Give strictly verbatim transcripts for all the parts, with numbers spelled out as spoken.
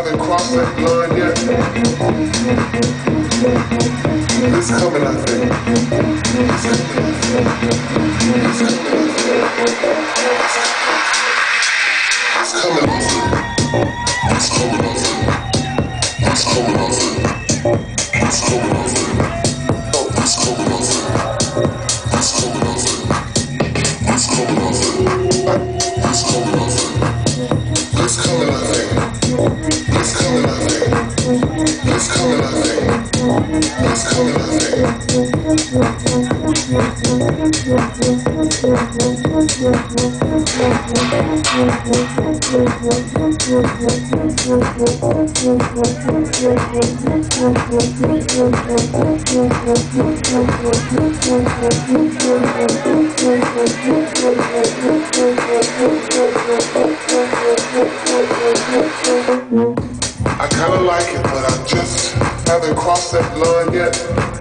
haven't crossed that line yet. It's coming, I think. It's coming, it's coming, it's coming, I think. It's coming, I think. It's coming, I think. It's coming, I think. Oh, it's coming, I think. It's coming, I think. It's coming, I think. It's coming, I think. It's coming, I think. It's coming, I think. It's coming, I think. It's coming, I think. I kinda like it, but I just haven't crossed that line yet.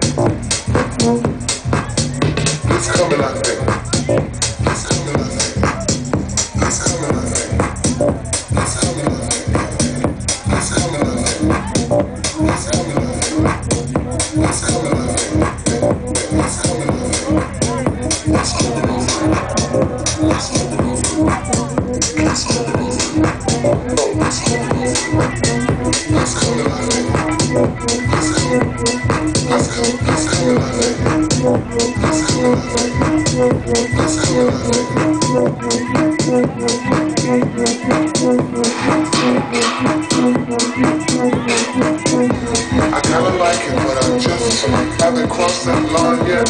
It's coming, I think. It's coming, I think. It's coming, I think. It's coming, I think. It's coming, I think. It's coming, I think. It's coming, I think. It's coming, I think. It's coming, I think. It's coming, I think. It's coming, I think. Oh, it's coming, I think. It's coming, I think. It's coming. It's coming, it's coming, I think. It's coming, I think. It's coming, I think. I kinda like it, but I just haven't crossed that line yet.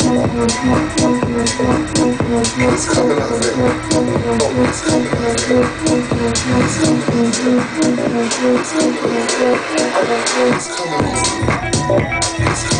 It's coming, I think. Oh, it's coming, I think. It's coming, I think. It's coming, I think. It's coming, I think. It's